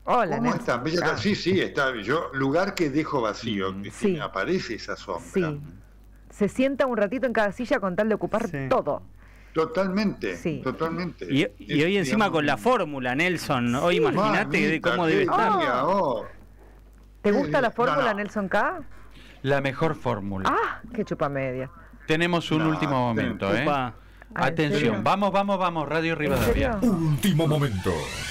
Hola, ¿Cómo Nelson. están? Bella, sí, sí, está. Yo, lugar que dejo vacío, que Sí. me aparece esa sombra. Sí. Se sienta un ratito en cada silla con tal de ocupar todo. Totalmente, Sí. totalmente. Y hoy encima con la fórmula, Nelson. Hoy imagínate cómo debe estar. ¿Te gusta la fórmula, no. Nelson K? La mejor fórmula. Ah, qué chupamedia. Tenemos un último momento, ¿eh? Upa. Atención, vamos, Radio Rivadavia. Último momento.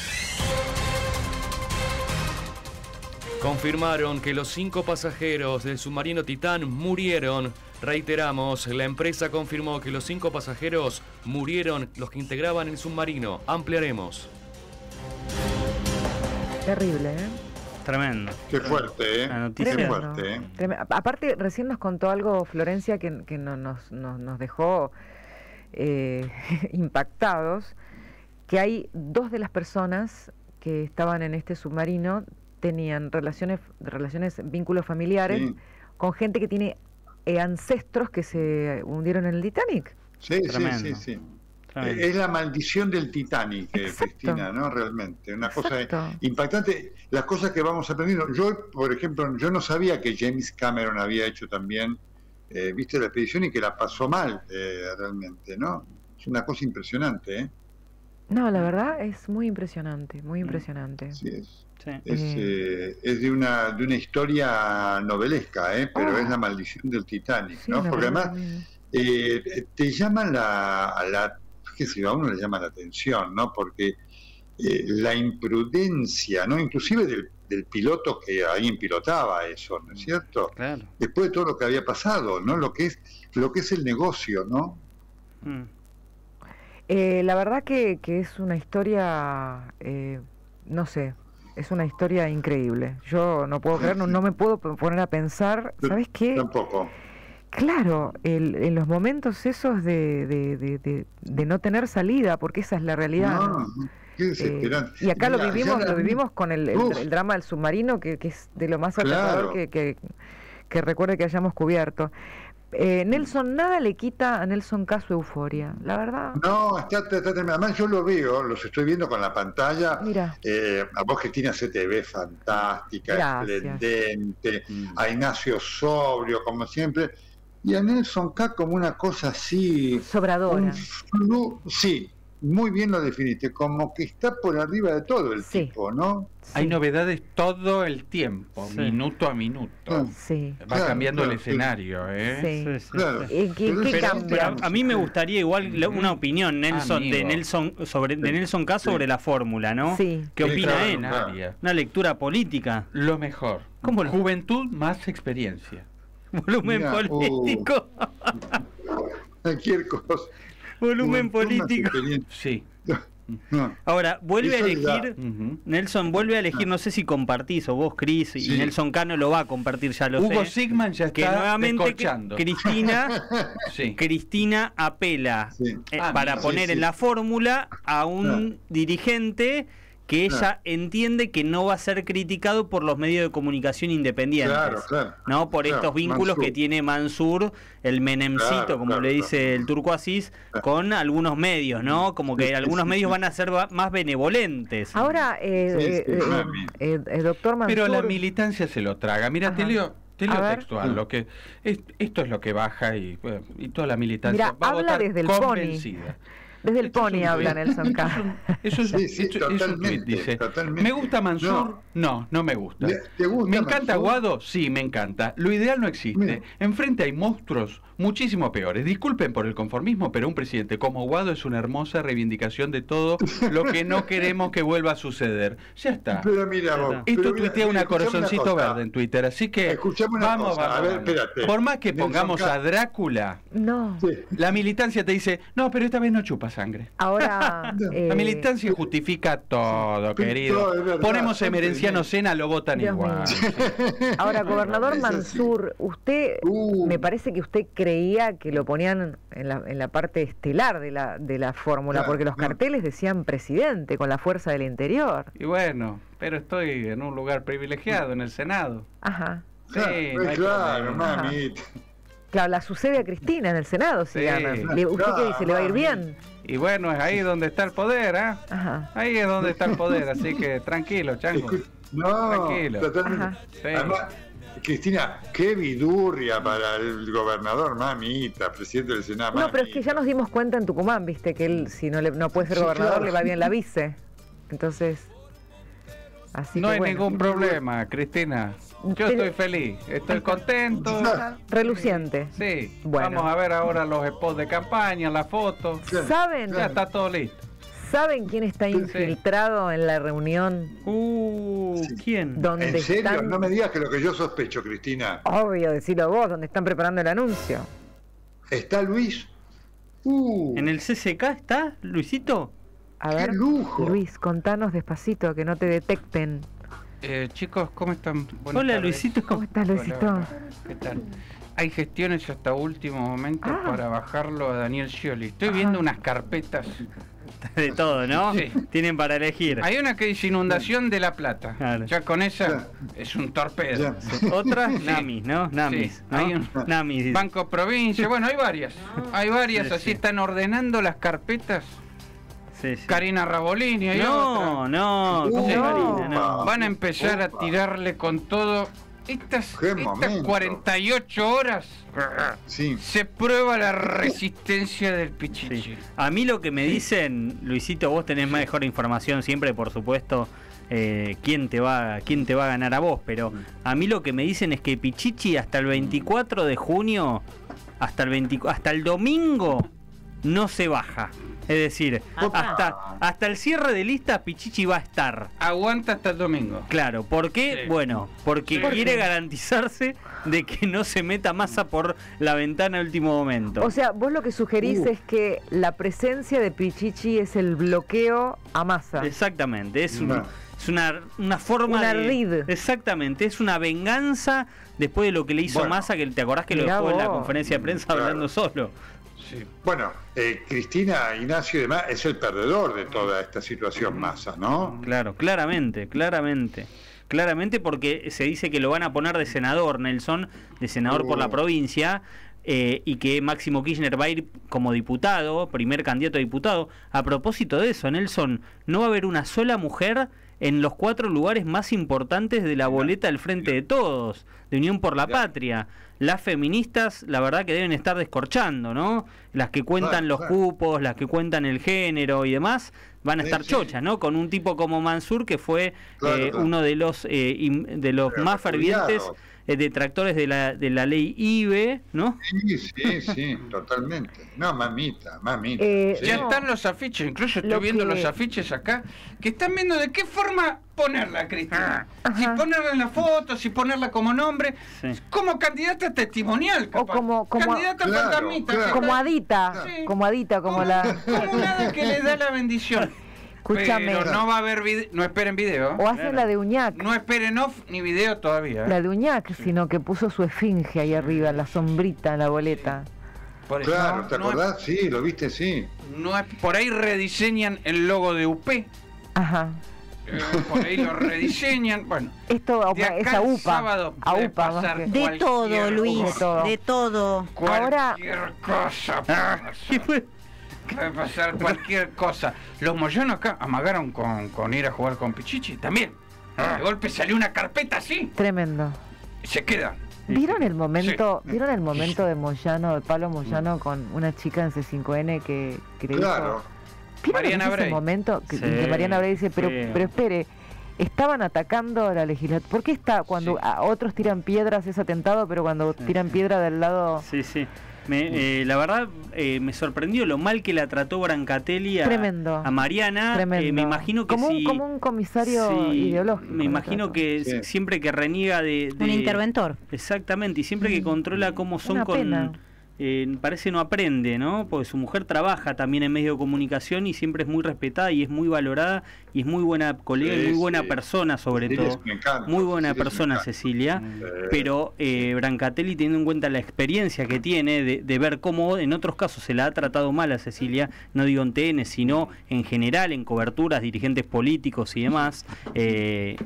Confirmaron que los 5 pasajeros del submarino Titán murieron. Reiteramos, la empresa confirmó que los 5 pasajeros murieron, los que integraban el submarino. Ampliaremos. Terrible, ¿eh? Tremendo. Qué fuerte, ¿eh? La noticia. Qué fuerte, ¿eh? Aparte, recién nos contó algo Florencia que nos dejó impactados, que hay 2 de las personas que estaban en este submarino tenían relaciones, vínculos familiares con gente que tiene ancestros que se hundieron en el Titanic. Sí. Es la maldición del Titanic, Cristina, ¿no? Realmente, una cosa impactante. Las cosas que vamos aprendiendo. Yo, por ejemplo, yo no sabía que James Cameron había hecho también, viste, la expedición y que la pasó mal, realmente, ¿no? Es una cosa impresionante, ¿eh? No, la verdad es muy impresionante, muy impresionante. Sí, es de una historia novelesca, pero es la maldición del Titanic, ¿no? Porque además te llaman qué sé yo, a uno le llama la atención, ¿no? Porque la imprudencia, ¿no? Inclusive del piloto que alguien pilotaba eso, ¿no es cierto? Claro. Después de todo lo que había pasado, ¿no? Lo que es el negocio, ¿no? La verdad que es una historia, no sé, es una historia increíble. Yo no puedo creer, no me puedo poner a pensar, ¿sabes qué? Tampoco. Claro, en los momentos esos de no tener salida, porque esa es la realidad. No, qué desesperante. Y acá lo vivimos con el drama del submarino, que es de lo más aterrador que recuerde que hayamos cubierto. Nelson, nada le quita a Nelson K su euforia, la verdad. No, está además yo lo veo, los estoy viendo con la pantalla. Mira. A vos, Cristina, se te ve fantástica, esplendente, a Ignacio sobrio, como siempre, y a Nelson K como una cosa así... Sobradora. Sí, muy bien lo definiste, como que está por arriba de todo el tipo, ¿no? Hay novedades todo el tiempo, minuto a minuto. Va cambiando el escenario, ¿eh? Claro. ¿Qué cambia? A mí me gustaría igual una opinión, Nelson, de Nelson K sobre la fórmula, ¿no? ¿Qué opina él? Una lectura política. Lo mejor. ¿Cómo Juventud más experiencia. Volumen político. Cualquier cosa. Volumen político. Sí. Ahora, vuelve a elegir, Nelson, vuelve a elegir, no sé si compartís o vos, Cris, y Nelson K no lo va a compartir, ya lo sé. Hugo Sigman ya está que nuevamente sí. Cristina apela para poner en la fórmula a un dirigente que ella entiende que no va a ser criticado por los medios de comunicación independientes, ¿no? Por estos vínculos que tiene Mansur, el menemcito, como le dice el Turco Asís, con algunos medios, ¿no? Como que algunos medios van a ser más benevolentes. Ahora, doctor Mansur... Pero la militancia se lo traga. Mira, te leo textual, esto es lo que baja y toda la militancia va a votar desde el convencida. Desde el Pony habla Nelson K. Eso es un tweet, dice. ¿Me gusta Mansur? No me gusta. ¿Me encanta Aguado? Sí, me encanta. Lo ideal no existe. Enfrente hay monstruos muchísimo peores. Disculpen por el conformismo, pero un presidente como Aguado es una hermosa reivindicación de todo lo que no queremos que vuelva a suceder. Ya está. Pero mira vos. Esto tuitea una corazoncito verde en Twitter, así que vamos. A ver, espérate. Por más que pongamos a Drácula, la militancia te dice, no, pero esta vez no chupa sangre. Ahora la militancia justifica todo, querido. Ponemos a Emerenciano Sena, lo votan igual. Ahora, gobernador Mansur, usted me parece que usted creía que lo ponían en la parte estelar de la fórmula, porque los carteles decían presidente con la fuerza del interior. Y bueno, pero estoy en un lugar privilegiado, en el Senado. Ajá. Sí, claro, mami. Claro, la sucede a Cristina en el Senado si gana. ¿Usted qué dice? ¿Le va a ir bien? Y bueno, es ahí donde está el poder, ¿eh? Ahí es donde está el poder, así que tranquilo, Chango. Tranquilo. Totalmente. Sí. Además, Cristina, qué vidurria para el gobernador, mamita, presidente del Senado. No, pero es que ya nos dimos cuenta en Tucumán, viste, que él, si no puede ser gobernador, le va bien la vice. Entonces, así no que hay ningún problema, Cristina. Yo estoy feliz, estoy contento. Reluciente. Sí, bueno. Vamos a ver ahora los spots de campaña, las fotos. ¿Saben? Ya está todo listo. ¿Saben quién está infiltrado en la reunión? ¿Quién? ¿En serio? No me digas que lo que yo sospecho, Cristina. Obvio, decilo vos, donde están preparando el anuncio. ¿Está Luis? ¿En el CCK está, Luisito? A ver, lujo. Luis, contanos despacito, que no te detecten. Chicos, ¿cómo están? Buenas tardes. Luisito. ¿Cómo estás, Luisito? Hola. ¿Qué tal? Hay gestiones hasta último momento para bajarlo a Daniel Scioli. Estoy viendo unas carpetas. De todo, ¿no? Sí. Tienen para elegir. Hay una que dice inundación de La Plata. Claro. Ya con esa es un torpedo. Sí. Otra, Namis, ¿no? Namis. Sí. ¿No? Hay un Namis. Banco Provincia. Bueno, hay varias. Hay varias, así están ordenando las carpetas. Sí. Karina Rabolini hay otra. No, Karina, no. Van a empezar a tirarle con todo. Estas 48 horas se prueba la resistencia del Pichichi. Sí. A mí lo que me dicen, Luisito, vos tenés mejor información siempre, por supuesto, quién te va a ganar a vos, pero a mí lo que me dicen es que Pichichi hasta el 24 de junio, hasta el domingo, no se baja. Es decir, hasta el cierre de lista Pichichi va a estar. Aguanta hasta el domingo. Claro, ¿por qué? Sí. Bueno, porque quiere garantizarse de que no se meta Massa por la ventana al último momento. O sea, vos lo que sugerís es que la presencia de Pichichi es el bloqueo a Massa. Exactamente, es una forma exactamente, es una venganza después de lo que le hizo Massa, que te acordás que lo dejó en la conferencia de prensa hablando solo. Sí. Bueno, Cristina, Ignacio y demás es el perdedor de toda esta situación Massa, ¿no? Claro, claramente, porque se dice que lo van a poner de senador, Nelson, de senador por la provincia, y que Máximo Kirchner va a ir como diputado, primer candidato a diputado. A propósito de eso, Nelson, no va a haber una sola mujer en los 4 lugares más importantes de la boleta del Frente de Todos, de Unión por la Patria. Las feministas, la verdad que deben estar descorchando, ¿no? Las que cuentan los cupos, las que cuentan el género y demás, van a estar chochas, ¿no? Con un tipo como Mansur, que fue uno de los más fervientes detractores de la ley IBE, ¿no? Sí, totalmente. No, mamita. Ya están los afiches, incluso estoy viendo los afiches acá, que están viendo de qué forma ponerla, Cristina. Si ponerla en la foto, si ponerla como nombre, como candidata testimonial, capaz. O como candidata fantasmita. Como Adita, como una que le da la bendición. Escúchame. Pero no va a haber no esperen video. O hacen la de Uñac. No esperen off ni video todavía. La de Uñac, sino que puso su esfinge ahí arriba, la sombrita en la boleta. Por eso, claro, ¿te acordás? Sí, lo viste, sí. No es, por ahí rediseñan el logo de UP. Ajá. Por ahí lo rediseñan. Bueno, esto es AUPA. Sábado pasar de todo, Luis. De todo. Cualquier cosa. Puede pasar cualquier cosa. Los moyanos acá amagaron con ir a jugar con Pichichi también. De golpe salió una carpeta así. Tremendo. Y se queda. ¿Vieron el momento de Moyano, de Pablo Moyano con una chica en C5N que le dijo? ¿Vieron ese momento que Mariana Bray dice, pero espere, estaban atacando a la legislatura? ¿Por qué está cuando a otros tiran piedras es atentado, pero cuando tiran piedra del lado? Sí. La verdad me sorprendió lo mal que la trató Brancatelli a Mariana. Me imagino que como un comisario ideológico. Me imagino que siempre que reniega de un interventor. Exactamente, y siempre que controla cómo son parece no aprende, ¿no? Porque su mujer trabaja también en medio de comunicación y siempre es muy respetada y es muy valorada y es muy buena colega y muy buena persona, sobre todo. Muy buena persona, Cecilia. Pero Brancatelli, teniendo en cuenta la experiencia que tiene de ver cómo en otros casos se la ha tratado mal a Cecilia, no digo en TN, sino en general en coberturas, dirigentes políticos y demás,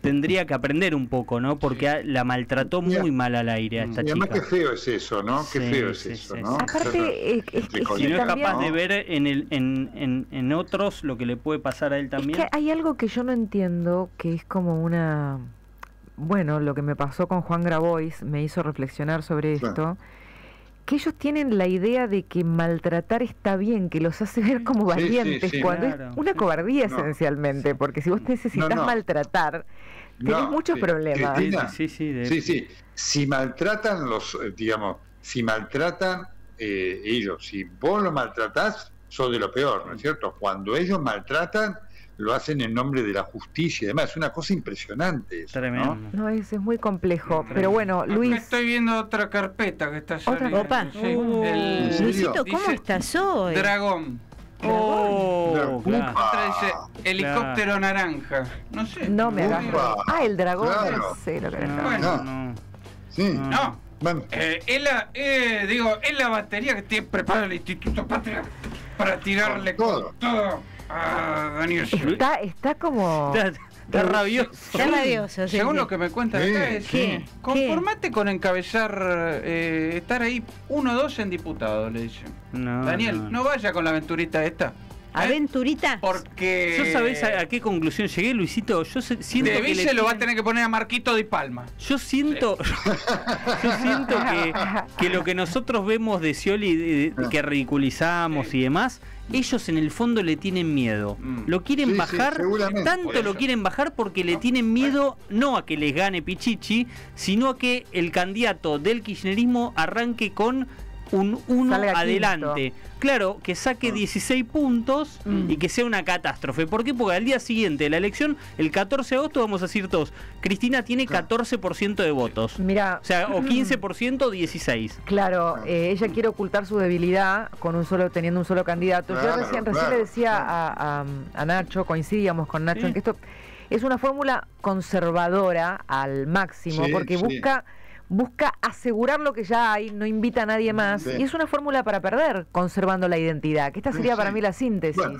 tendría que aprender un poco, ¿no? Porque la maltrató muy mal al aire a esta chica. Además, qué feo es eso, ¿no? Qué feo es eso, ¿no? Aparte, si no es capaz de ver en otros lo que le puede pasar a él también. Es que hay algo que yo no entiendo, que es como una... Bueno, lo que me pasó con Juan Grabois me hizo reflexionar sobre esto, que ellos tienen la idea de que maltratar está bien, que los hace ver como valientes, cuando es una cobardía esencialmente, porque si vos necesitas maltratar, tenés muchos problemas. Sí. Si maltratan si maltratan ellos, si vos lo maltratás, sos de lo peor, ¿no es cierto? Cuando ellos maltratan, lo hacen en nombre de la justicia y demás. Es una cosa impresionante eso, tremendo. No, es muy complejo. Pero bueno, Luis... Acá estoy viendo otra carpeta que está saliendo. Opa. Luisito, ¿cómo estás hoy? Dragón. Claro. Otra dice helicóptero naranja. No sé. No me agarro. El dragón. Claro. No sé lo que es. Es la batería que tiene preparada el Instituto Patria para tirarle todo a Daniel. Está como... Está rabioso. Está rabioso, sí. Según lo que me cuentan acá es... Conformate con encabezar, estar ahí 1 o 2 en diputados, le dicen. Daniel, no vaya con la aventurita esta. ¿Aventurita? Porque... ¿Yo sabés a qué conclusión llegué, Luisito? Yo siento de Ville lo va a tener que poner a Marquito Di Palma. Yo siento que lo que nosotros vemos de Scioli, que ridiculizamos y demás, ellos en el fondo le tienen miedo. Lo quieren bajar, tanto lo quieren bajar porque le tienen miedo no a que les gane Pichichi, sino a que el candidato del kirchnerismo arranque con un 1 adelante. Claro, que saque 16 puntos y que sea una catástrofe. ¿Por qué? Porque al día siguiente de la elección, el 14 de agosto, vamos a decir todos, Cristina tiene 14% de votos. Mirá, o sea, o 15% o 16%. Claro, ella quiere ocultar su debilidad teniendo un solo candidato. Yo recién le decía a Nacho, coincidíamos con Nacho en que esto es una fórmula conservadora al máximo, porque busca asegurar lo que ya hay, no invita a nadie más, y es una fórmula para perder, conservando la identidad, que esta sería para mí la síntesis. Bueno,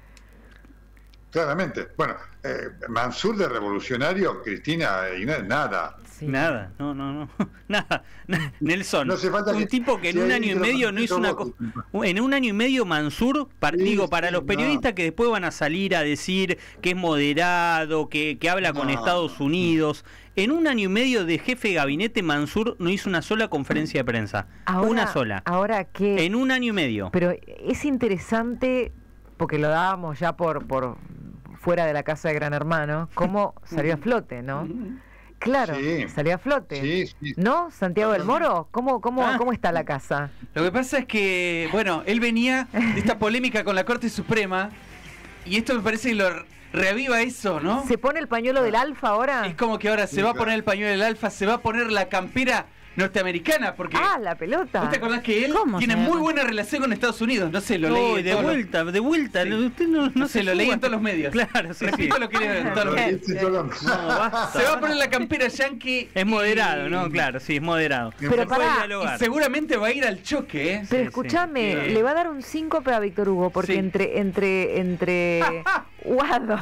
claramente. Bueno, Mansur de revolucionario, Cristina, nada. Nada, no. Nada. Nelson, no un tipo que en un año y medio no hizo una en un año y medio Mansur, para los periodistas que después van a salir a decir que es moderado, que habla con Estados Unidos, en un año y medio de jefe de gabinete, Mansur no hizo una sola conferencia de prensa. Una sola. Ahora que... En un año y medio. Pero es interesante, porque lo dábamos ya por fuera de la casa de Gran Hermano, cómo salió a flote, ¿no? Claro, salió a flote. ¿No? ¿Santiago del Moro? ¿Cómo está la casa? Lo que pasa es que, bueno, él venía de esta polémica con la Corte Suprema, y esto me parece que lo reaviva eso, ¿no? ¿Se pone el pañuelo del Alfa ahora? Es como que ahora se va a poner el pañuelo del Alfa, se va a poner la campera norteamericana, porque... la pelota. ¿Vos te acordás que él tiene muy buena relación con Estados Unidos? No sé, lo leí. De vuelta. Sí. Usted no se lo leí en todos los medios. Claro, repito lo que leí en todos los medios. Se va a poner la campera yankee. Es moderado, ¿no? Claro, sí, es moderado. Pero y seguramente va a ir al choque, ¿eh? Pero escúchame, le va a dar un síncope a Víctor Hugo, porque entre Guado...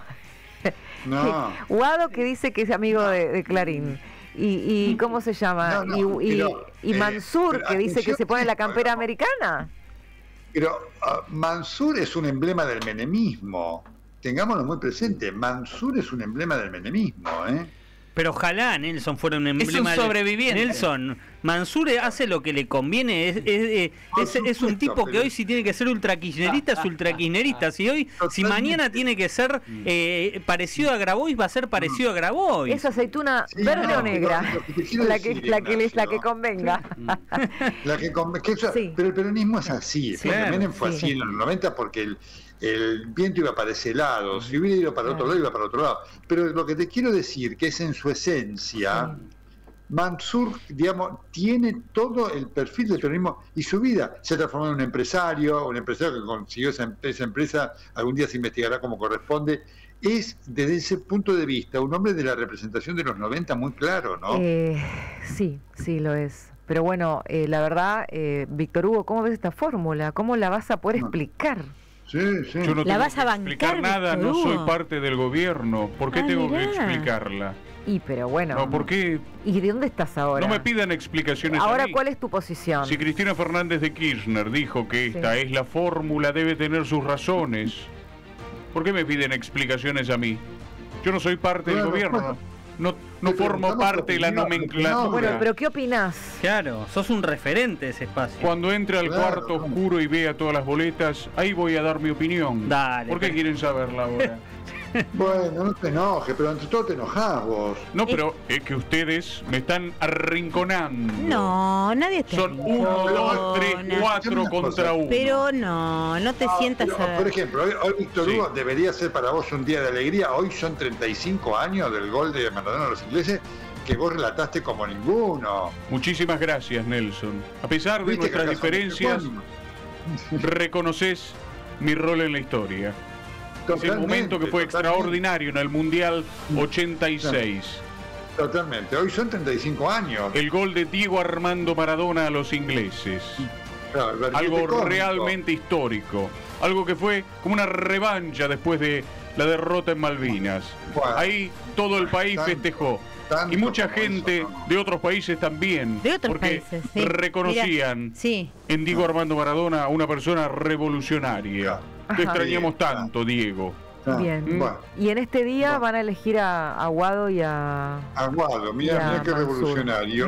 Guado, que dice que es amigo de Clarín, y ¿cómo se llama? Y Mansur, que dice que se pone la campera americana. Pero Mansur es un emblema del menemismo. Tengámoslo muy presente. Mansur es un emblema del menemismo, ¿eh? Pero ojalá Nelson fuera un emblema. Es un sobreviviente. Nelson, Mansur hace lo que le conviene. Es un tipo que hoy si tiene que ser ultrakirchnerista es ultrakirchnerista. Si mañana tiene que ser parecido a Grabois, va a ser parecido a Grabois. ¿Es aceituna verde o negra? La que convenga. Pero el peronismo es así. Menem fue así en los 90 porque el viento iba para ese lado, si hubiera ido para otro lado, iba para otro lado. Pero lo que te quiero decir, que es en su esencia, Mansur, digamos, tiene todo el perfil del peronismo y su vida. Se transformó en un empresario que consiguió esa empresa, algún día se investigará como corresponde. Es, desde ese punto de vista, un hombre de la representación de los 90 muy claro, ¿no? Sí, lo es. Pero bueno, la verdad, Víctor Hugo, ¿cómo ves esta fórmula? ¿Cómo la vas a poder explicar? Sí. Yo no ¿La vas a bancar nada, no soy parte del gobierno. ¿Por qué tengo que explicarla? pero bueno. No, ¿por qué? ¿Y de dónde estás ahora? No me pidan explicaciones ahora, a mí. ¿cuál es tu posición? Si Cristina Fernández de Kirchner dijo que esta es la fórmula, debe tener sus razones. ¿Por qué me piden explicaciones a mí? Yo no soy parte del gobierno. No formo parte de la nomenclatura. Bueno, pero ¿qué opinás? Claro, sos un referente de ese espacio. Cuando entre al cuarto oscuro y vea todas las boletas, ahí voy a dar mi opinión. Dale. ¿Por qué quieren saberla ahora? Bueno, no te enojes, pero ante todo te enojás vos. No, pero es que ustedes me están arrinconando. No, nadie te Son 1, 2, 3, 4 contra 1. Pero no te sientas a... Por ejemplo, hoy Víctor Hugo debería ser para vos un día de alegría. Hoy son 35 años del gol de Maradona a los ingleses, que vos relataste como ninguno. Muchísimas gracias, Nelson. A pesar de nuestras diferencias, reconoces mi rol en la historia. Ese momento que fue extraordinario en el Mundial 86. Totalmente. Hoy son 35 años. El gol de Diego Armando Maradona a los ingleses. Claro, algo realmente histórico. Algo que fue como una revancha después de la derrota en Malvinas. Bueno, ahí todo el país festejó. Y mucha gente de otros países también. De otros porque países, reconocían en Diego Armando Maradona a una persona revolucionaria. Te extrañamos tanto, Diego. Bien. Y en este día van a elegir a Aguado y a... Aguado, mira qué revolucionario.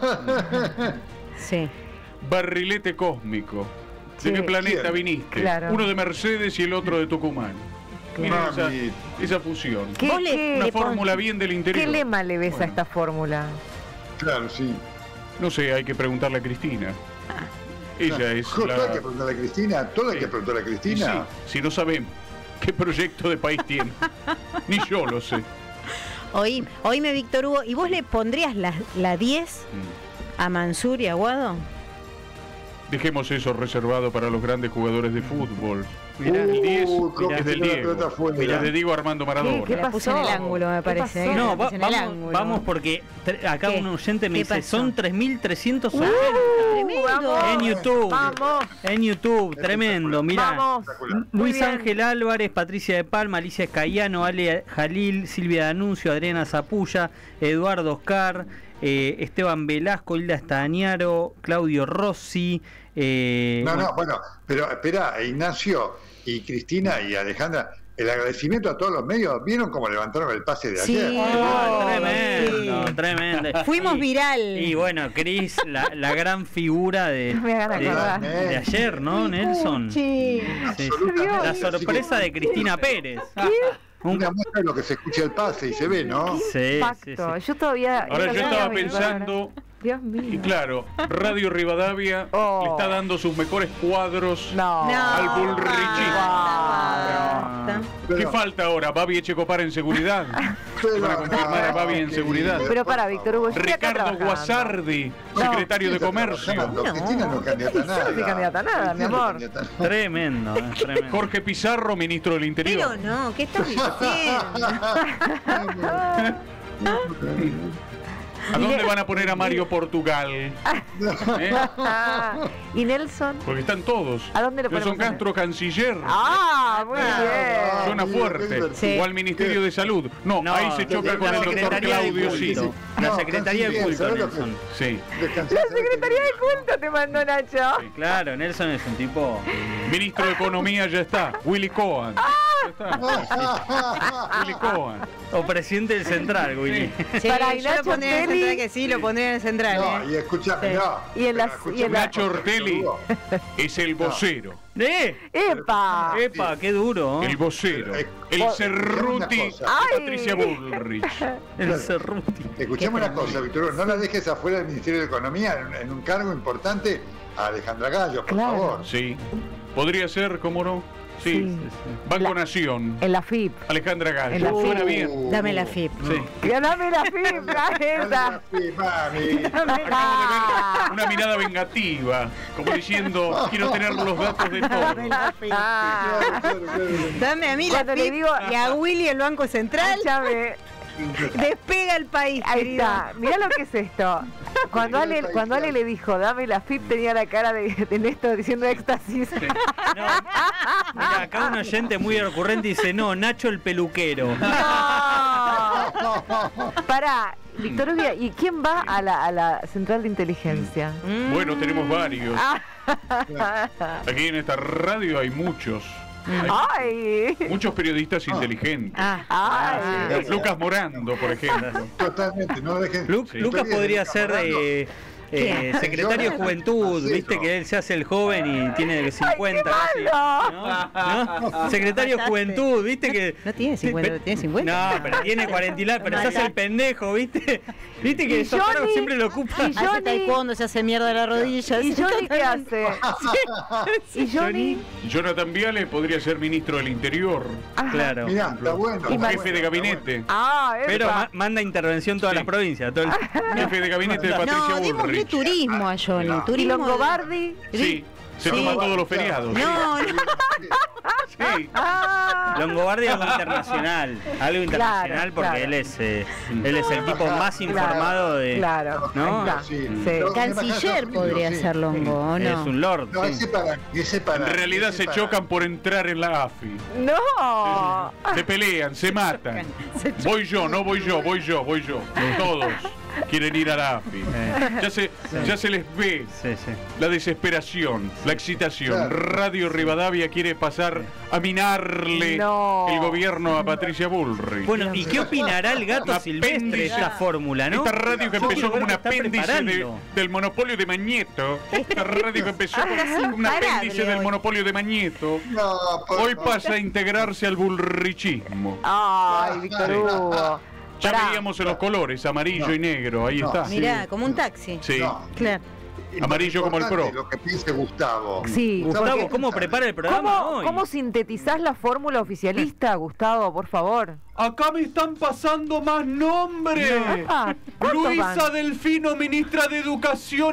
Sí. Barrilete cósmico. ¿De qué planeta viniste? Claro. Uno de Mercedes y el otro de Tucumán. Mira esa fusión. Una fórmula bien del interior. ¿Qué lema le ves a esta fórmula? Claro, sí. No sé, hay que preguntarle a Cristina. Ella es todo hay que preguntarle a Cristina. Todo hay que preguntarle a Cristina. Si no sabemos qué proyecto de país tiene. Ni yo lo sé. Oíme, Víctor Hugo, ¿y vos le pondrías la 10 a Mansur y Aguado? Dejemos eso reservado para los grandes jugadores de fútbol. Mirá, el 10 es del Diego. Mirá, de Diego Armando Maradona. ¿Qué pasó? Puse en el ángulo, me parece. No, vamos porque acá un oyente me dice, son 3.300 tremendo. En YouTube. Vamos. En YouTube, tremendo. Mirá, Luis Ángel Álvarez, Patricia de Palma, Alicia Cayano, Ale Jalil, Silvia D'Annunzio, Adriana Zapulla, Eduardo Oscar, Esteban Velasco, Hilda Estañaro, Claudio Rossi. Bueno, pero espera, Ignacio y Cristina y Alejandra, el agradecimiento a todos los medios. ¿Vieron cómo levantaron el pase de ayer? Tremendo. Fuimos viral. Y bueno, Cris, la gran figura de ayer, ¿no, Nelson? Sí. La sorpresa de Cristina Pérez. Una muestra de lo que se escucha el pase y se ve, ¿no? Sí. Yo todavía... Ahora yo estaba pensando... Dios mío. Y claro, Radio Rivadavia le está dando sus mejores cuadros al bullrichismo. ¿Qué falta ahora? ¿Babi Echecopar en seguridad? ¿Van a confirmar a Babi en seguridad? Pero para, Víctor Hugo, Ricardo Guasardi, secretario de Comercio. Cristina no candidata a nada. Yo no soy candidata a nada, mi amor. Tremendo. Jorge Pizarro, ministro del Interior. Pero no, ¿qué estás diciendo? ¿A dónde van a poner a Mario Portugal? ¿Y Nelson? Porque están todos. ¿A dónde lo ponemos? Nelson Castro, canciller. Muy bien. Suena fuerte. O al Ministerio de Salud. No, ahí se choca con el doctor Claudio Sito. La Secretaría de Culto, Nelson. Sí. La Secretaría de Culto te mandó, Nacho. Claro, Nelson es un tipo... Ministro de Economía ya está. Willy Cohen. Willy Cohen. O presidente del Central, Willy. Sí, para yo lo pondría en el Central, que sí, lo pondría en el Central. Y escuchame, Nacho Ortelli es el vocero. ¡Epa! ¡Qué duro! El vocero. El Cerruti. Patricia Bullrich. El Cerruti. Escuchame una cosa, Víctor. No la dejes afuera del Ministerio de Economía en un cargo importante a Alejandra Gallo, por favor. Sí. Podría ser, ¿cómo no? Sí. Banco Nación. En la FIP. Alejandra Gallo. Suena bien. Dame la FIP. Sí. Dame la FIP, esa. Una mirada vengativa, como diciendo, quiero tener los datos de todo. Dame a mí la FIP y a Willy el Banco Central. Despega el país. Ahí está. Mirá lo que es esto. Cuando Ale le dijo, dame la FIP, tenía la cara de Néstor diciendo éxtasis. Sí. Mira, acá un oyente muy recurrente dice, no, Nacho el peluquero. No. Pará, Víctor Hugo, ¿y quién va a la central de inteligencia? Bueno, tenemos varios. Aquí en esta radio hay muchos. Muchos periodistas inteligentes. Lucas Morando, por ejemplo. Totalmente, no dejen. Lucas podría ser secretario de Juventud, viste que él se hace el joven y tiene 50 casi, ¿no? Secretario de Juventud, viste que no tiene 50, tiene 50. No, pero tiene 40 y la, pero se hace el pendejo, viste que esos cargos siempre lo ocupa. Hace taekwondo, se hace mierda la rodilla. ¿Y Johnny qué hace? ¿Y Johnny? Jonathan Viale podría ser ministro del Interior. Claro. Mirá, está bueno. O jefe de gabinete. Pero manda intervención todas las provincias. Jefe de gabinete de Patricia Bullrich. Turismo a Johnny. ¿Y Longobardi? Sí. Se toma todos los feriados. No. Sí. Longobardi algo internacional. Algo internacional porque él es el tipo más informado de. Claro. ¿No? Canciller podría ser Longo, ¿o no? Es un lord. No, ese para. En realidad se chocan por entrar en la AFI. No. Se pelean, se matan. Voy yo. Todos quieren ir a la AFI. Ya se les ve la desesperación, la excitación. Claro. Radio Rivadavia quiere pasar a minarle el gobierno a Patricia Bullrich. Bueno, ¿y qué opinará el gato silvestre de esta fórmula, no? Esta radio que empezó como un apéndice del monopolio de Mañeto. Esta radio que empezó como un apéndice del monopolio de Mañeto. Hoy pasa a integrarse al bullrichismo. Ay, Víctor Hugo. Ya veíamos en los colores, amarillo y negro, ahí está. Mirá, como un taxi. Sí. Claro. Amarillo como el PRO. Lo que piense Gustavo. Sí. Gustavo, ¿cómo prepara el programa hoy? ¿Cómo sintetizás la fórmula oficialista, Gustavo, por favor? Acá me están pasando más nombres. Luisa Delfino, ministra de Educación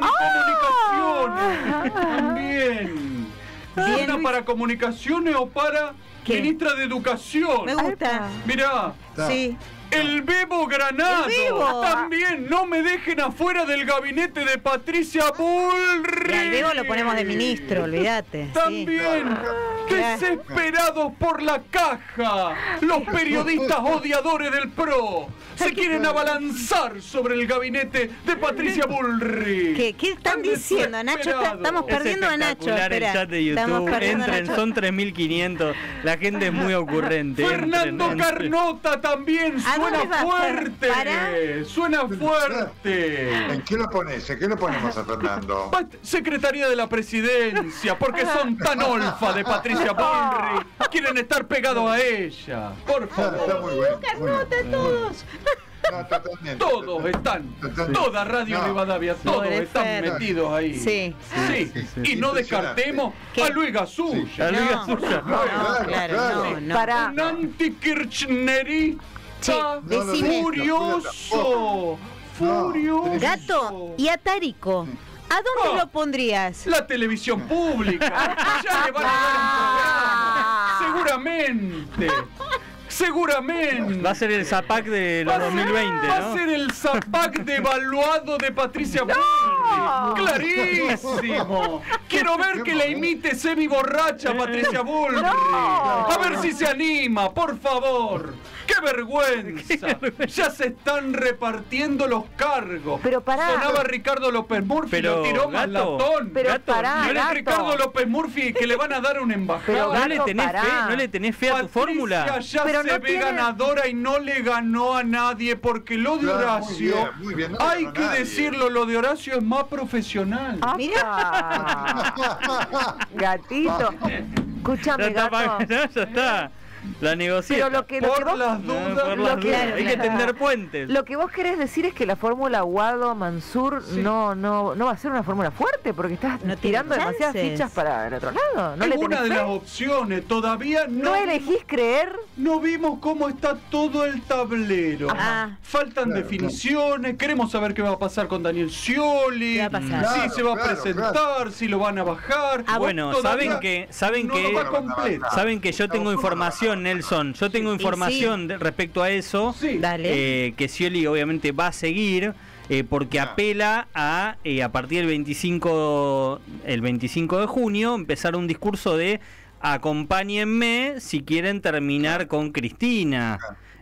y Comunicaciones. También. ¿Una para comunicaciones o para ministra de Educación? Me gusta. Mirá. Sí. El Bebo Granado. También no me dejen afuera del gabinete de Patricia Bullrich. Y al Bebo lo ponemos de ministro, olvídate. También. Desesperados por la caja. Los periodistas odiadores del PRO se quieren abalanzar sobre el gabinete de Patricia Bullrich. ¿Qué están diciendo, Nacho? Estamos perdiendo a Nacho. Espera. El chat de YouTube. Entren, son 3.500. La gente es muy ocurrente. Fernando Carnota también suena fuerte. Suena fuerte. ¿En qué lo pones? ¿En qué lo ponemos a Fernando? Secretaría de la Presidencia, porque son tan olfa de Patricia Bullrich. Quieren estar pegados a ella. Por favor. Está muy bueno. Carnota, todos. No, totalmente. Todos están, toda Radio Rivadavia, todos están metidos ahí. Sí. Y no descartemos a Luis Gasulla. Claro, no. Para un antikirchnerista furioso. Gato, y a Tarico, ¿a dónde lo pondrías? La televisión pública. Ya le van a dar un programa. Seguramente. Va a ser el Zapac de los 2020, ¿no? Va a ser el Zapac devaluado de Patricia Bullrich. ¡Clarísimo! Quiero ver que la imite semi-borracha Patricia Bullrich. A ver si se anima, por favor. ¡Qué vergüenza! Ya se están repartiendo los cargos. Pero pará. Sonaba Ricardo López Murphy, lo tiró más latón. Pero pará, no es Ricardo López Murphy que le van a dar una embajada. ¿No le tenés fe a tu fórmula? Patricia ya se ve ganadora y no le ganó a nadie, porque lo de Horacio, muy bien, hay que decirlo, lo de Horacio es más profesional. Mira. Gatito. Escúchame, gato. Ya está. La negocia. Pero lo que por las dudas, hay que tender puentes. Lo que vos querés decir es que la fórmula Guado-Mansur no va a ser una fórmula fuerte, porque estás tirando demasiadas fichas para el otro lado. ¿No es una de las opciones? Todavía ¿No elegís creer? No vimos cómo está todo el tablero. Faltan definiciones. Queremos saber qué va a pasar con Daniel Scioli. Si se va a presentar, si lo van a bajar. Bueno, saben que yo tengo información, Nelson. Yo tengo información respecto a eso. Que Scioli obviamente va a seguir. Porque apela a partir del 25 de junio empezar un discurso de acompáñenme si quieren terminar con Cristina.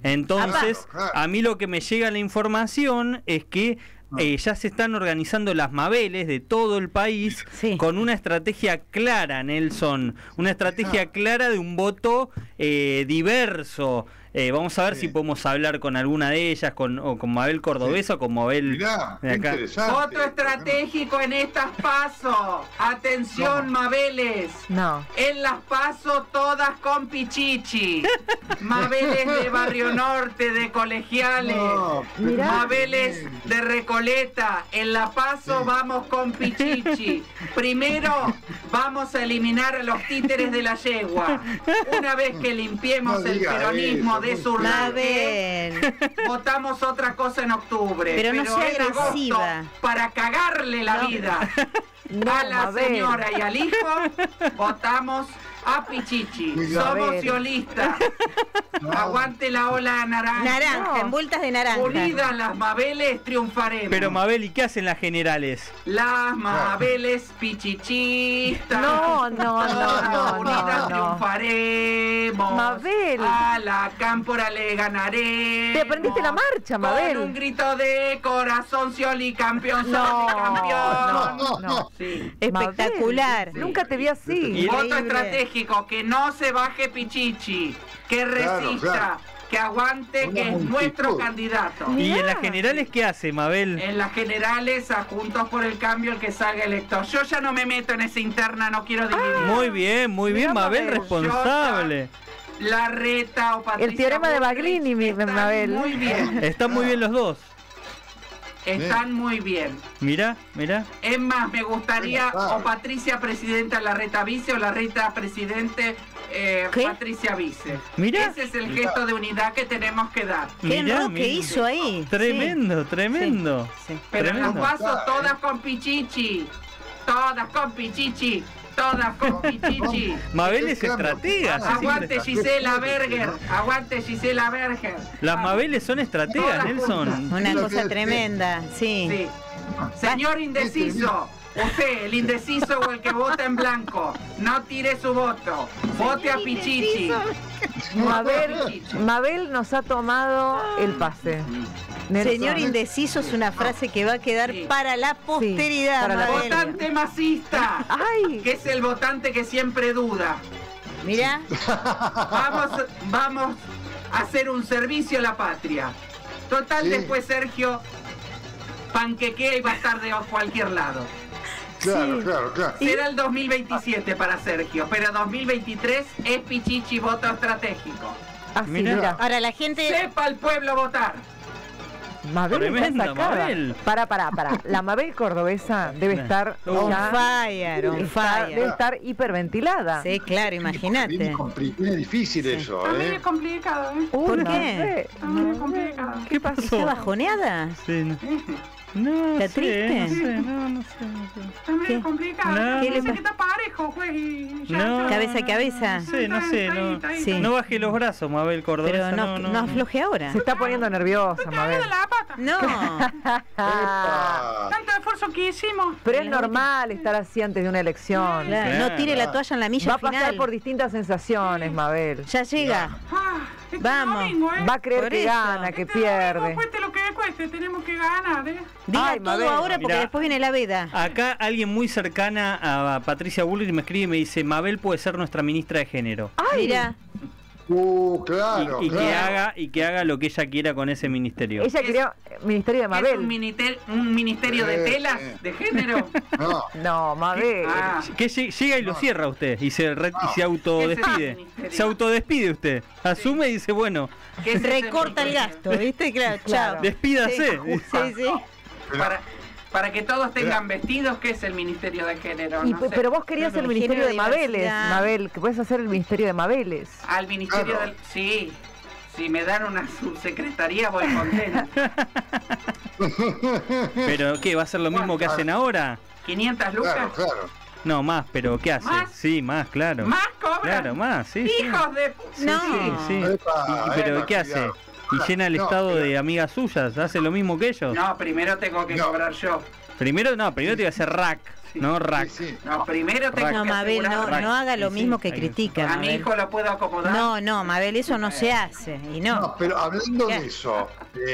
Entonces, a mí lo que me llega la información es que ya se están organizando las Mabeles de todo el país con una estrategia clara, Nelson, una estrategia clara de un voto diverso. Vamos a ver si podemos hablar con alguna de ellas, con Mabel Cordobesa o con Mabel de acá. Voto estratégico en estas PASO. Atención, Mabeles. En las PASO todas con Pichichi. Mabeles de Barrio Norte, de Colegiales. Mabeles de Recoleta. En la PASO vamos con Pichichi. Primero vamos a eliminar a los títeres de la yegua. Una vez que limpiemos el peronismo de Surlave, votamos otra cosa en octubre, pero no sea en agosto, para cagarle la vida a la señora y al hijo, votamos a Pichichi. Somos ciolistas. Aguante la ola naranja. Naranja, envueltas de naranja. Unidas las Mabeles triunfaremos. Pero Mabel, ¿y qué hacen las generales? Las Mabeles pichichistas. No. Unidas triunfaremos. Mabel. A la cámpora le ganaremos. Te aprendiste la marcha, Mabel. Con un grito de corazón, Scioli campeón, Scioli campeón. No. Sí. Espectacular. Mabel, nunca te vi así. Voto estratégico, que no se baje Pichichi, que resista, que aguante, que es nuestro candidato. ¿Y en las generales qué hace, Mabel? En las generales, a Juntos por el Cambio, el que salga electo. Yo ya no me meto en esa interna, no quiero dividir. Muy bien, Mabel, responsable. Larreta o Patricia. El teorema de Baglini, Mabel. Muy bien. Están muy bien los dos. Están muy bien. Mira. Es más, me gustaría o Patricia Presidenta Larreta Vice o Larreta Presidente Patricia Vice. Mira. Ese es el gesto de unidad que tenemos que dar. ¿Qué enroque hizo ahí? Tremendo. Sí. Pero las paso todas con Pichichi. Todas con Pichichi. Mabel es estratega. Aguante Gisela Berger. Las Mabeles son estrategas, Nelson. Una cosa tremenda, sí. Señor indeciso, usted, el indeciso o el que vota en blanco, no tire su voto. Vote a Pichichi. Mabel nos ha tomado el pase. Nelson. Señor indeciso es una frase que va a quedar para la posteridad. Para votante masista, que es el votante que siempre duda. Mira. Vamos a hacer un servicio a la patria. Total, después Sergio panquequea y va a estar de cualquier lado. Claro. Será el 2027 para Sergio, pero 2023 es Pichichi voto estratégico. Mira. Ahora la gente... Sepa el pueblo votar. Mabel tremenda, está sacada. Mabel. Para. La Mabel Cordobesa debe estar on fire. Debe estar hiperventilada. Sí, claro, imagínate. Es difícil eso, También es complicado, ¿Por qué? También es complicado. ¿Qué pasó? ¿Está bajoneada? Sí, No, ¿está triste? No sé. También es complicado. ¿Qué le pasa? Que está parejo, pues, y ya. Cabeza a cabeza. No sé. No baje los brazos, Mabel Cordobesa. Pero no afloje ahora. Se está poniendo nerviosa, Mabel. La pata. No. Tanto esfuerzo que hicimos. Pero es normal estar así antes de una elección. Claro. No tire la toalla en la milla Va a pasar final. por distintas sensaciones, Mabel. Ya llega. Vamos. Domingo, Va a creer que gana, que pierde. Cueste lo que cueste, tenemos que ganar, Diga todo Mabel, ahora porque después viene la veda. Acá alguien muy cercana a Patricia Bullrich me escribe y me dice: Mabel puede ser nuestra ministra de género. Mira. Claro. Y que haga lo que ella quiera con ese ministerio. Ella creó Ministerio de Mabel. ¿Es un ministerio de telas, de género? No, Mabel. Que llega y lo cierra usted y se autodespide. Se autodespide usted. Asume y dice, bueno. Recorta el gasto, ¿viste? Claro, chao. Despídase. Sí. Para que todos tengan vestidos, ¿qué es el Ministerio de Género? Pero vos querías el Ministerio de Mabeles, Mabel, que puedes hacer el Ministerio de Mabeles. Al Ministerio del... Sí, si me dan una subsecretaría voy contenta. ¿Pero qué? ¿Va a ser lo mismo que hacen ahora? ¿500 lucas? Claro. No, más, pero ¿qué hace? ¿Más? Sí, más, claro. ¿Más cobran? Claro, más, sí. ¡Hijos de... No. Sí. ¿Pero qué hace? y llena el estado de amigas suyas. ¿Hace lo mismo que ellos? No, primero tengo que cobrar yo. Primero te iba a hacer rack. No, rack. Sí. No, primero tengo que Mabel, no haga lo mismo que critica. A mi hijo lo puedo acomodar. No, Mabel, eso no se hace. Y no, pero hablando de eso,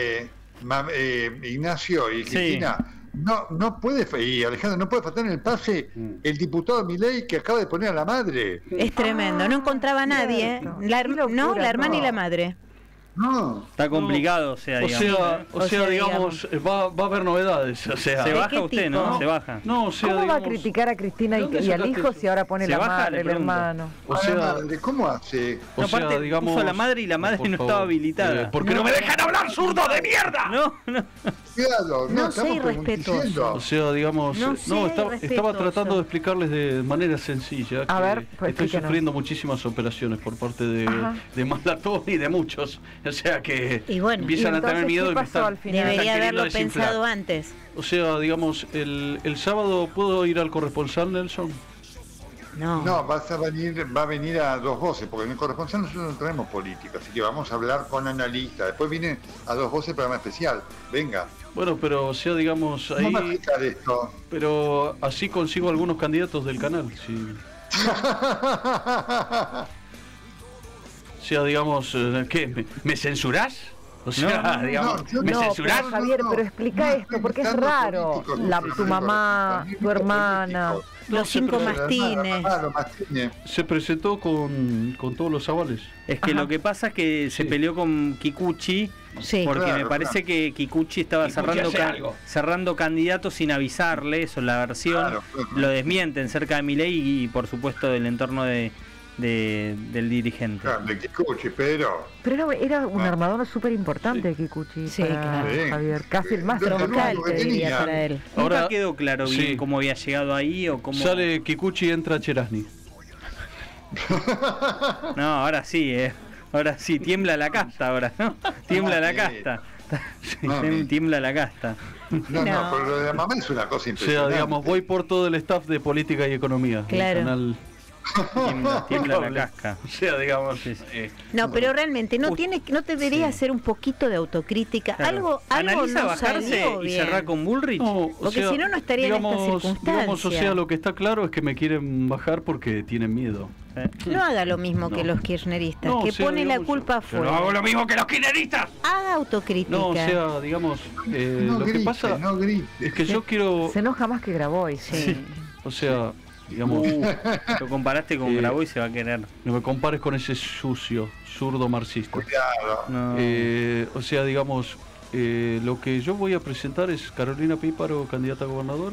Ignacio y Cristina, no puede, y Alejandro, no puede faltar en el pase el diputado Milei que acaba de poner a la madre. Es tremendo, no encontraba a nadie. La hermana y la madre. No. Está complicado, digamos, va a haber novedades. Se baja usted, tipo? ¿no? Se baja. No, ¿cómo va a criticar a Cristina y al hijo si ahora pone la madre, el hermano? ¿Cómo hace? Aparte, digamos, puso a la madre y la madre no estaba habilitada. ¿Por qué no me dejan hablar, zurdo de mierda? No sé, irrespetuoso. O sea, digamos, estaba tratando de explicarles de manera sencilla que estoy sufriendo muchísimas operaciones por parte de Malatón y de muchos. O sea que empiezan a tener miedo y me están debería haberlo pensado antes. O sea, digamos, el sábado ¿puedo ir al corresponsal, Nelson? No, va a venir a Dos Voces, porque en el corresponsal nosotros no tenemos política, así que vamos a hablar con analistas. Después viene a Dos Voces, programa especial. Venga. Bueno, pero o sea, digamos, ahí... ¿Cómo explicar esto? Pero así consigo algunos candidatos del canal, sí. O sea, digamos, ¿qué? ¿Me censurás? O sea, digamos, ¿me censurás? Pero, Javier, pero explica esto, porque es raro. Tu mamá, tu hermana... Los 5 mastines. Se presentó con todos los avales. Es que lo que pasa es que se peleó con Kikuchi, porque me parece que Kikuchi estaba cerrando candidatos sin avisarle, eso, la versión. Lo desmienten cerca de Milei y por supuesto del entorno del dirigente. Claro, de Kikuchi, pero era un armador súper importante Kikuchi. Sí, claro. Javier, casi el más troncal te diría para él. Nunca quedó claro bien cómo había llegado ahí o cómo... Sale Kikuchi, entra Cherasny. No, ahora sí, tiembla la casta ahora, ¿no? Tiembla la casta. Tiembla la casta. No, pero lo de la mamá es una cosa impresionante. O sea, digamos, voy por todo el staff de política y economía. Claro. Tiembla la casca. O sea, digamos. No, pero realmente no debería hacer un poquito de autocrítica. Algo Analiza no bajarse salió y bien. cerrar con Bullrich. Porque si no estaría en estas circunstancias. Digamos, o sea, lo que está claro es que me quieren bajar porque tienen miedo. No haga lo mismo que los kirchneristas, que pone la culpa afuera. No hago lo mismo que los kirchneristas. Haga autocrítica. No, o sea, digamos, lo que pasa es que yo quiero... Se enoja más que Grabois. Sí. O sea... digamos, lo comparaste con Grabois y se va a querer. No me compares con ese sucio, zurdo marxista. No. O sea, digamos, lo que yo voy a presentar es Carolina Píparo, candidata a gobernadora.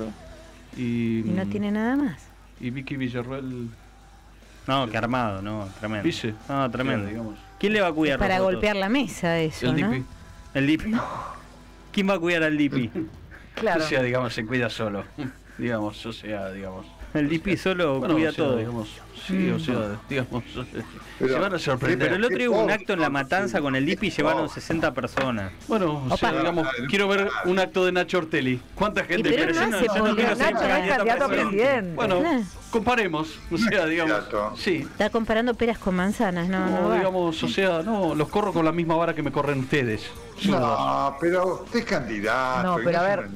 Y no tiene nada más. Y Vicky Villarroel. No, que armado, no, tremendo. ¿Vice? No, tremendo. Digamos. ¿Quién le va a cuidar? Para golpear la mesa, eso, el ¿no? DP. El DP. No. ¿Quién va a cuidar al DP? Claro. O sea, digamos, se cuida solo. Digamos, o sea, digamos. El DP solo cuida todo. Digamos, sí, o sea, digamos, se van a sorprender. Pero el otro día hubo un acto en La Matanza con el DP y llevaron 60 personas. Bueno, o sea, digamos, quiero ver un acto de Nacho Ortelli. ¿Cuánta gente? Pero no hace Nacho es candidato a presidente. Bueno, comparemos, o sea, digamos, sí. Está comparando peras con manzanas, no digamos, o sea, no, los corro con la misma vara que me corren ustedes. No, pero usted es candidato. No, pero a ver,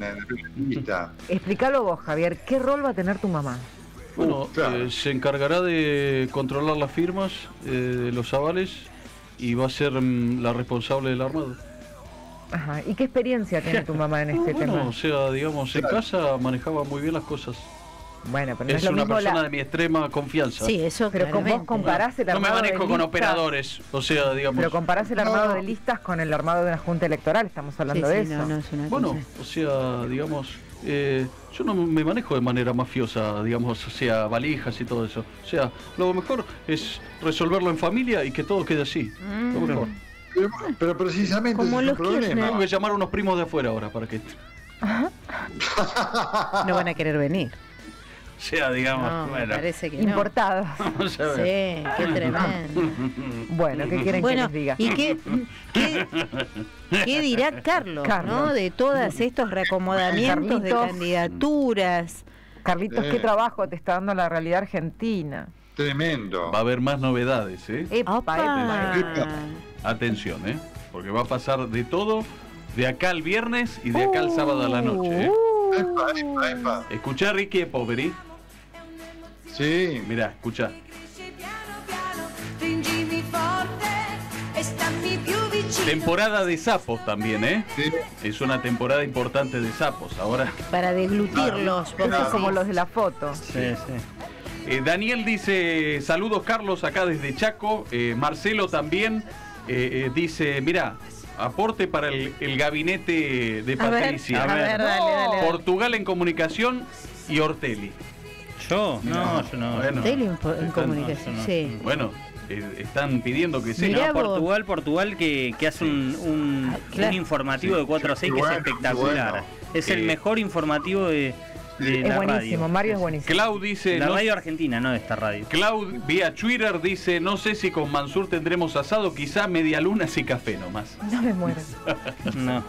explícalo vos, Javier, ¿qué rol va a tener tu mamá? Bueno, se encargará de controlar las firmas, de los avales, y va a ser la responsable del armado. Ajá, ¿y qué experiencia tiene tu mamá en este tema? O sea, digamos, en casa manejaba muy bien las cosas. Bueno, pero no es una persona de mi extrema confianza. Sí, eso. Pero vos comparás el armado. No me manejo de con listas, operadores, o sea, digamos. Pero comparás el armado de listas con el armado de una junta electoral, estamos hablando de eso. No, es una bueno, cosa. O sea, digamos, yo no me manejo de manera mafiosa, digamos, o sea, valijas y todo eso. O sea, lo mejor es resolverlo en familia y que todo quede así. Lo mejor. Pero precisamente como es un problema. Tengo que llamar a unos primos de afuera ahora para que... No van a querer venir. O sea, digamos, no, bueno. Parece que importados. Vamos a ver. Sí, qué tremendo. Bueno, ¿qué quieren que les diga? ¿Y qué dirá Carlos, ¿no? De todos estos reacomodamientos de candidaturas. Carlitos, ¿qué trabajo te está dando la realidad argentina? Tremendo. Va a haber más novedades, ¿eh? Epa. Atención, ¿eh? porque va a pasar de todo, de acá al viernes y de acá al sábado a la noche. Epa. Escuchá Ricky Poveri. Sí. Mirá, escuchá. Temporada de sapos también, ¿eh? Sí. Es una temporada importante de sapos. Ahora. Para deglutirlos. Como los de la foto. Sí. Daniel dice, saludos Carlos acá desde Chaco. Marcelo también dice, mirá, aporte para el gabinete de Patricia. A ver, dale. Portugal en comunicación y Ortelli. ¿Yo? No, yo no. Bueno, Ortelli en comunicación, no. sí. Bueno, están pidiendo que sea. Mirá Portugal que hace un informativo de 4 a 6 que es espectacular. Bueno. Es el mejor informativo de Es la buenísimo, radio. Mario es buenísimo. Clau dice... La radio argentina, no de esta radio. Clau vía Twitter dice, no sé si con Mansur tendremos asado, quizá medialunas y café nomás. No me muero. No.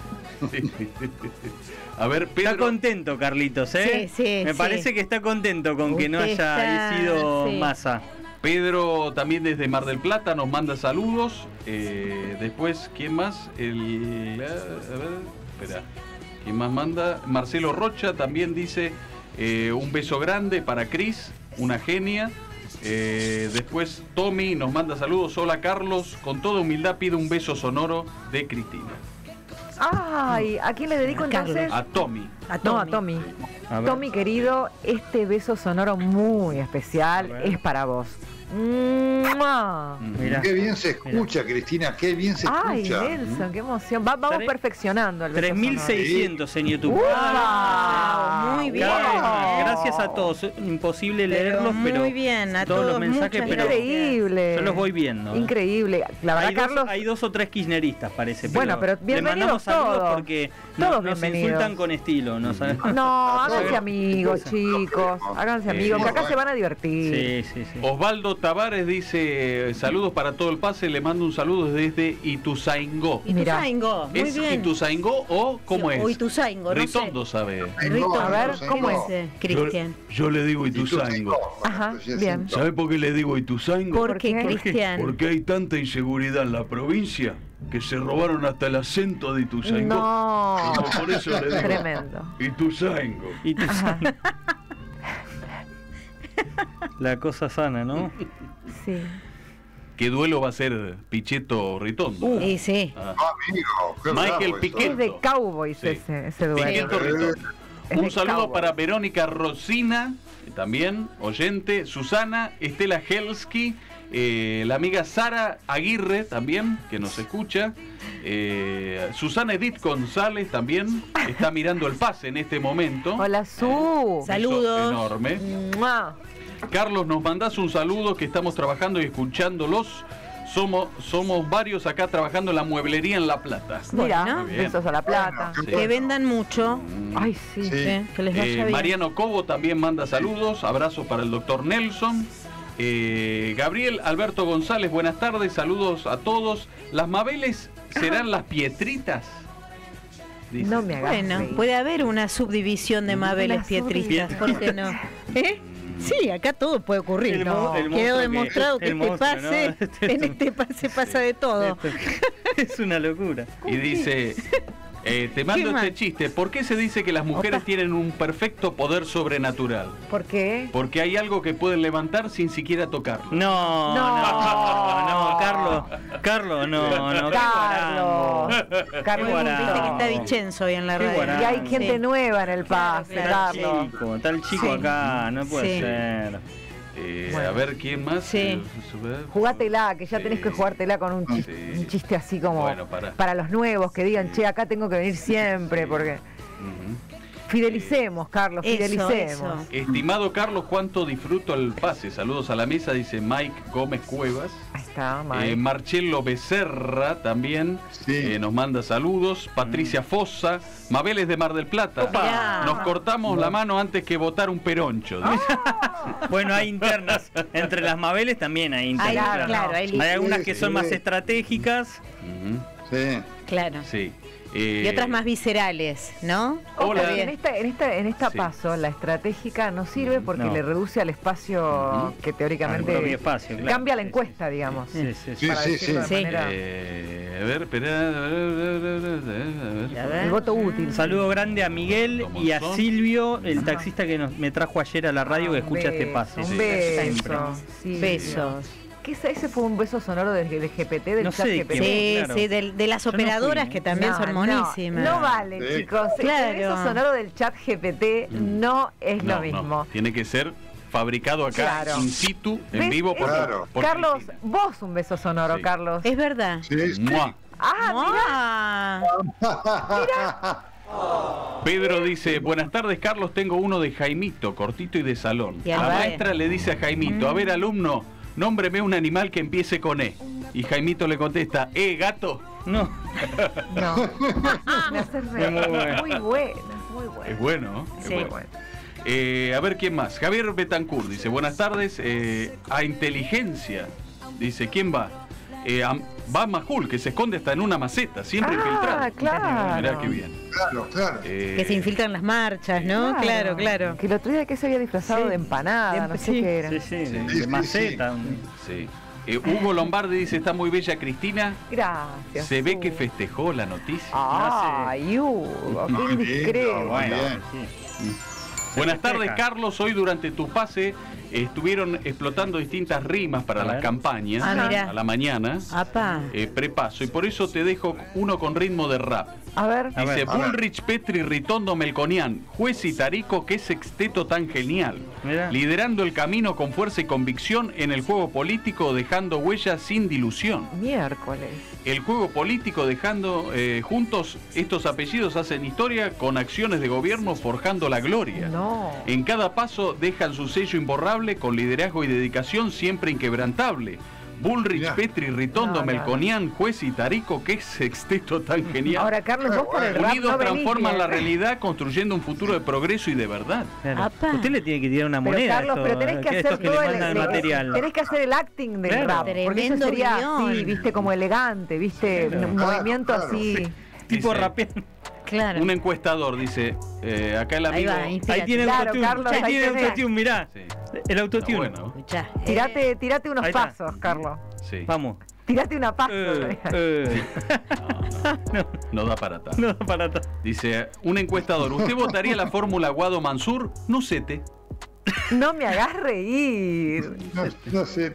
A ver, Pedro... Está contento, Carlitos, ¿eh? Sí, Me parece que está contento con que no haya sido Massa. Pedro también desde Mar del Plata nos manda saludos. Después, ¿quién más? A ver, espera. ¿Quién más manda? Marcelo Rocha también dice un beso grande para Cris, una genia. Después Tommy nos manda saludos. Hola Carlos, con toda humildad pido un beso sonoro de Cristina. Ay, ¿a quién le dedico entonces? A Tommy. A Tommy. A ver. Tommy querido, este beso sonoro muy especial es para vos. Mirá. Qué bien se escucha, Cristina, qué bien se Ay, escucha. Nelson, qué emoción. Vamos perfeccionando el beso 3600 en YouTube. sonoro. Muy bien. Gracias a todos. Imposible leerlos, pero muy bien, a todos los todos, mensajes, muchas pero Increíble. yo los voy viendo. Increíble. La verdad, Carlos. Hay 2 o 3 kirchneristas, parece. Bueno, pero le bienvenidos mandamos saludos todos. porque Todos nos bienvenidos. insultan con estilo. ¿No? No, háganse amigos, chicos. Háganse amigos, que acá se van a divertir. Sí. Osvaldo Tavares dice saludos para todo el pase, le mando un saludo desde Ituzaingó. Ituzaingó, muy ¿Es bien. Ituzaingó o cómo es? O Ituzaingó, no Ritondo sé. sabe. Ritondo, A ver, ¿cómo es? Cristian? Yo le digo Ituzaingó. Ajá, bien. ¿Sabe por qué le digo Ituzaingó? ¿Por qué, Cristian? Porque hay tanta inseguridad en la provincia que se robaron hasta el acento de Ituzaingó. No. Por eso le digo Tremendo. Ituzaingó. La cosa sana, ¿no? Sí. ¿Qué duelo va a ser Pichetto Ritondo? Sí. Amigo, qué Michael bravo Piquet. Es de Cowboys Sí. ese duelo. Pichetto Ritondo. Es Un de saludo Cowboys. para Verónica Rosina, también oyente, Susana, Estela Helsky, la amiga Sara Aguirre también, que nos escucha, Susana Edith González también está mirando el pase en este momento. Hola, Su. Saludos. Beso enorme. ¡Mua! Carlos, nos mandás un saludo, que estamos trabajando y escuchándolos. Somos varios acá trabajando en la mueblería en La Plata. Mira, Bueno. besos a la plata. Bueno, Que vendan mucho. Ay, sí. Sí. Que les vaya bien. Mariano Cobo también manda saludos, abrazos para el doctor Nelson. Gabriel Alberto González, buenas tardes, saludos a todos. ¿Las Mabeles serán las Pietritas? Dice. No me hagas Bueno, reír. puede haber una subdivisión de Mabeles Una Pietristas, ¿por qué no? Sí, acá todo puede ocurrir. El No, monstruo quedó que- demostrado que el este monstruo, pase, ¿no? en este pase pasa de todo. Es una locura. Y dice, te mando ¿Qué más? este chiste, ¿por qué se dice que las mujeres tienen un perfecto poder sobrenatural? ¿Por qué? Porque hay algo que pueden levantar sin siquiera tocarlo. No, Carlos, no. Carlos. Carlos. Viste que está Vicenzo hoy en la Qué radio. guará. Y hay gente Sí. nueva en el pase, Claro, Carlos. Tal chico Sí. acá, no puede Sí. ser. Bueno. A ver, ¿quién más? Sí. Jugátela, que ya tenés Sí. que jugártela con un chiste, Sí. un chiste así como Bueno, para los nuevos que digan, che, acá tengo que venir siempre, porque fidelicemos, Carlos, Eso, fidelicemos. eso. Estimado Carlos, cuánto disfruto el pase. Saludos a la mesa, dice Mike Gómez Cuevas. Ahí está, Mike. Marcelo Becerra también Sí. nos manda saludos. Patricia Fossa, Mabeles de Mar del Plata. Opa. Nos cortamos la mano antes que votar un peroncho. dice. Bueno, hay internas. Entre las Mabeles también hay internas. Hay, claro, hay algunas que son Sí. más estratégicas. Ujú, Sí. Claro. sí. Y otras más viscerales, ¿no? Hola. Está En bien. esta Sí. paso, la estratégica no sirve porque No. le reduce al espacio que Al teóricamente propio espacio, claro. cambia la Sí, encuesta, digamos. Sí. Sí, Para sí, decirlo de sí. manera- ver, espera. El voto útil. Saludo grande a Miguel y a Silvio, el taxista que me trajo ayer a la radio, que escucha este pase. Un beso. Sí. Besos. ¿Qué es ese? ¿Fue un beso sonoro del GPT, del no chat sé GPT? Sí, claro. sí, de las operadoras que también son monísimas. No vale, chicos. Claro. El beso sonoro del chat GPT no es lo mismo. No. Tiene que ser fabricado acá, in situ, en vivo. Por Carlos, Cristina. vos un beso sonoro, Sí. Carlos. Es verdad. Sí. ¡Mua! Mira. Pedro dice, buenas tardes Carlos, tengo uno de Jaimito, cortito y de salón. Y La maestra le dice a Jaimito, a ver alumno, nómbreme un animal que empiece con E. Y Jaimito le contesta, gato. No. No. Me haces reír. Muy bueno. Es bueno, Sí. es bueno. A ver quién más. Javier Betancourt dice, buenas tardes, a inteligencia. Dice, ¿quién va? Va Majul, que se esconde hasta en una maceta, siempre infiltrado. Claro. Mirá qué bien. Claro. Que se infiltran las marchas, ¿no? Claro. Que el otro día que se había disfrazado de empanada, no sé qué era. Sí, de maceta. Sí. Hugo Lombardi dice, está muy bella Cristina. Gracias. Se ve que festejó la noticia. Ay, Hugo, qué indiscreto. Bueno. Buenas tardes, Carlos. Hoy durante tu pase estuvieron explotando distintas rimas para las campañas mirá. a la mañana. Apa. Prepaso. Y por eso te dejo uno con ritmo de rap. A ver. Dice, Bullrich, Petri, Ritondo, Melconian, Juez y Tarico, qué sexteto tan genial. Mirá. Liderando el camino con fuerza y convicción en el juego político, dejando huellas sin dilución. Miércoles. El juego político dejando juntos estos apellidos hacen historia con acciones de gobierno forjando la gloria. No. En cada paso dejan su sello imborrable con liderazgo y dedicación siempre inquebrantable. Bullrich, Mirá. Petri, Ritondo, Melconian, Juez y Tarico, qué sexteto tan genial. Ahora, Carlos, vos por el rap Unidos no venís transforman bien. la realidad construyendo un futuro de progreso y de verdad. Claro. Apa. Usted le tiene que tirar una Pero moneda. Carlos, pero tenés que hacer estos que todo le mandan el material. tenés que hacer el acting del Claro. rap, porque eso Tremendo sería guión. así, viste, como elegante, viste, un movimiento así. Tipo Dice, rapeando. Claro. Un encuestador dice, acá el Ahí amigo... va, Ahí tiene Claro, autotune. Carlos, Ahí ahí tiene tenés. autotune, mirá. Sí. El autotune. Bueno. Escuchá. Tirate unos Ahí está. pasos, Carlos. Sí. Vamos. Tirate una paso. No da para tanto. No, para atrás. Dice, un encuestador, ¿usted votaría la fórmula Guado Mansur? No sé. No me hagas reír. No sé.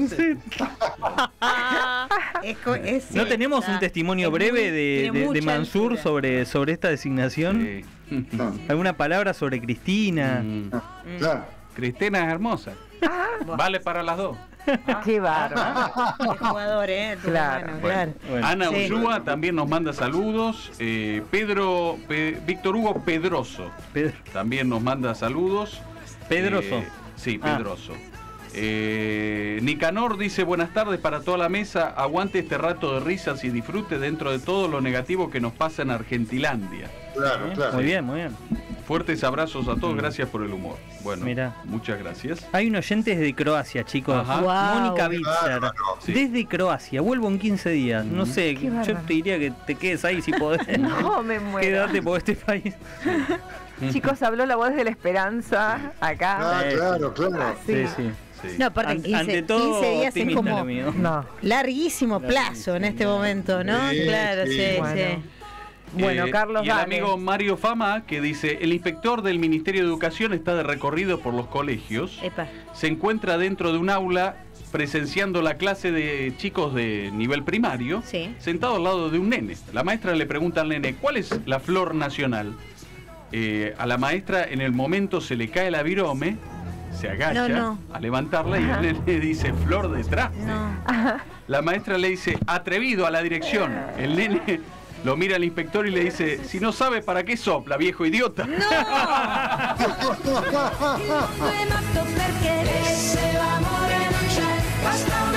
¿No tenemos un testimonio breve de Mansur sobre esta designación? Sí. ¿Alguna palabra sobre Cristina? Claro. Cristina es hermosa. Vale para las dos. Qué bárbaro. Qué jugador, Claro. Claro. Bueno. Ana Sí. Ullúa también nos manda saludos. Víctor Hugo Pedroso Pedro. también nos manda saludos. Pedroso. Sí, Pedroso. Nicanor dice, buenas tardes para toda la mesa. Aguante este rato de risas y disfrute dentro de todo lo negativo que nos pasa en Argentilandia. Claro, claro. Muy bien, muy bien. Fuertes abrazos a todos, gracias por el humor. Bueno, Mirá. muchas gracias. Hay un oyente desde Croacia, chicos. Ajá. Wow. Mónica Bitzer. Sí. Desde Croacia. Vuelvo en 15 días. No sé, Qué yo bárbaro. te diría que te quedes ahí si podés. No me muero. Quédate por este país. Chicos, habló la voz de la esperanza acá. Claro. Sí. Sí. Sí. No, aparte, 15, Ante todo, 15 días es optimista como lo mío. No. larguísimo plazo en este momento, ¿no? Sí, Claro, sí. sí, Bueno. sí. Bueno, Carlos, y el dale. amigo Mario Fama que dice, el inspector del Ministerio de Educación está de recorrido por los colegios. Epa. Se encuentra dentro de un aula presenciando la clase de chicos de nivel primario, Sí. sentado al lado de un nene. La maestra le pregunta al nene, ¿cuál es la flor nacional? A la maestra en el momento se le cae la virome, se agacha No. a levantarla y el nene dice, flor de traste. No. La maestra le dice, atrevido a la dirección. El nene lo mira al inspector y le dice, si no sabe para qué sopla, viejo idiota. Me matto perché se l'amore non c'è, basta